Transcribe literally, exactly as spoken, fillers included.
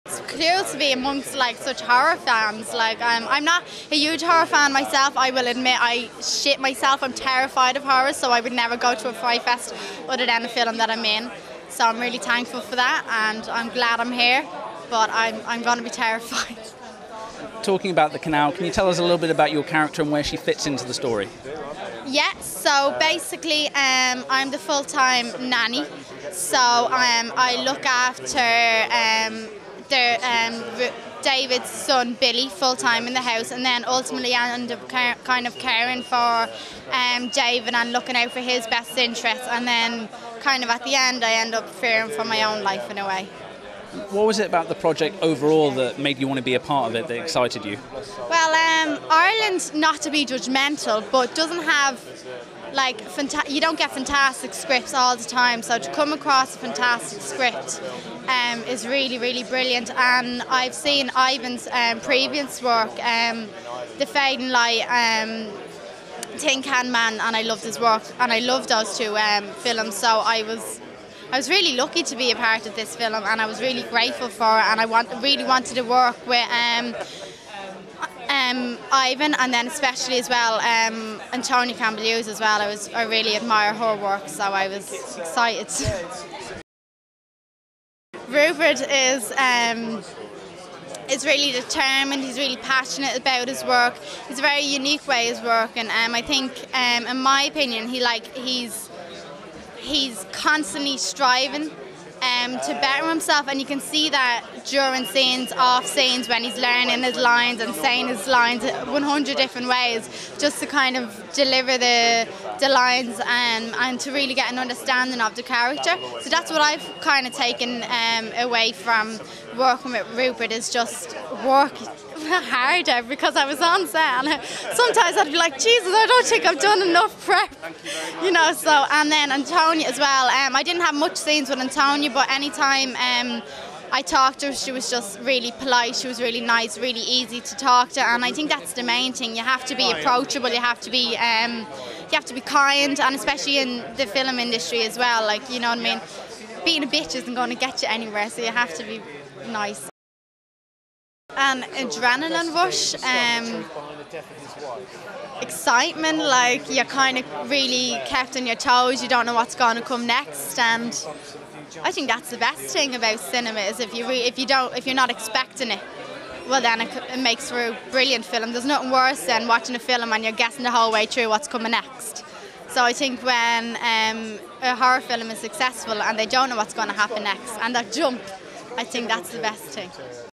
It's cool to be amongst like such horror fans. Like um, I'm not a huge horror fan myself. I will admit I shit myself. I'm terrified of horror, so I would never go to a Fright Fest other than a film that I'm in. So I'm really thankful for that, and I'm glad I'm here. But I'm I'm going to be terrified. Talking about the Canal, can you tell us a little bit about your character and where she fits into the story? Yeah, so basically um, I'm the full-time nanny. So um, I look after um, the, um, David's son Billy full-time in the house, and then ultimately I end up kind of caring for um, David and looking out for his best interests, and then kind of at the end I end up fearing for my own life in a way. What was it about the project overall that made you want to be a part of it, that excited you? Well, um, Ireland, not to be judgmental, but doesn't have, like, fanta- you don't get fantastic scripts all the time, so to come across a fantastic script um, is really, really brilliant. And I've seen Ivan's um, previous work, um, The Fading Light, um, Tin Can Man, and I loved his work, and I loved those two um, films, so I was I was really lucky to be a part of this film, and I was really grateful for it, and I want, really wanted to work with um, um, Ivan, and then especially as well um, Antonia Campbell-Hughes as well. I was I really admire her work, so I was excited. Rupert is um, is really determined. He's really passionate about his work. It's a very unique way of working, and um, I think, um, in my opinion, he like he's. He's constantly striving um, to better himself, and you can see that during scenes, off scenes, when he's learning his lines and saying his lines one hundred different ways, just to kind of deliver the the lines and, and to really get an understanding of the character. So that's what I've kind of taken um, away from working with Rupert, is just work harder, because I was on set and sometimes I'd be like, Jesus, I don't think I've done enough prep, you know. So, and then Antonia as well. Um, I didn't have much scenes with Antonia, but anytime um, I talked to her, she was just really polite. She was really nice, really easy to talk to, and I think that's the main thing. You have to be approachable. You have to be, um, you have to be kind, and especially in the film industry as well. Like, you know what I mean. Being a bitch isn't going to get you anywhere, so you have to be nice. An adrenaline rush, um, excitement, like you're kind of really kept on your toes, you don't know what's going to come next, and I think that's the best thing about cinema, is if you re- if you don't if you're not expecting it, well then it, it makes for a brilliant film. There's nothing worse than watching a film and you're guessing the whole way through what's coming next. So I think when um, a horror film is successful and they don't know what's going to happen next, and that jump, I think that's the best thing.